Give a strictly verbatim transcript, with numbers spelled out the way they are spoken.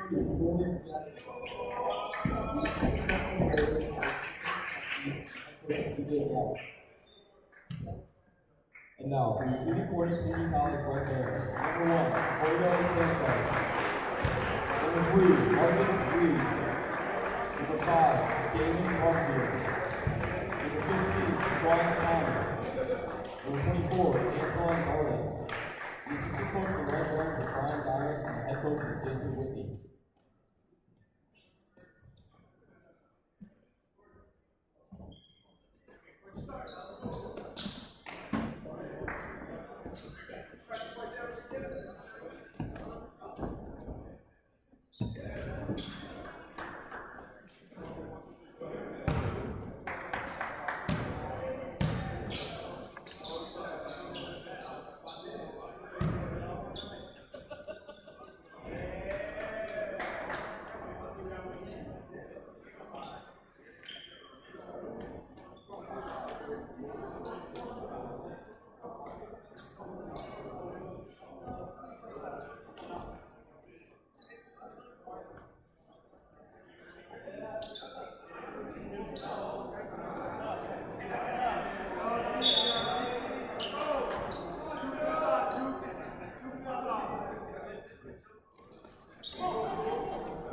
And now, for the City Point Community College right there. Number one, Jorge Sanchez. Number three, Marcus Reed. Number five, Damon Barfield. Number fifteen, Brian Thomas. Number twenty-four, Antoine Norton. The assistant coach for Red Orange is Brian Dyer, and the head coach is Jason Whitney.